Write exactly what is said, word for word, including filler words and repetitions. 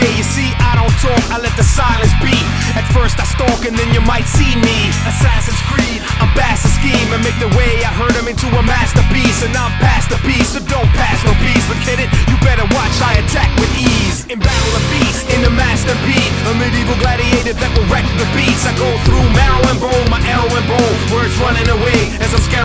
way. You see, I don't talk, I let the silence beat. At first I stalk and then you might see me. Assassin's Creed, I'm fast to scheme and make the way I heard him into a masterpiece. And I'm past the piece, so don't pass no peace. But kid it, you better watch, I attack with ease. In battle of beasts, in the master beat, a medieval gladiator that will wreck the beats. I go through marrow and bone, my arrow and bone, words running away as I'm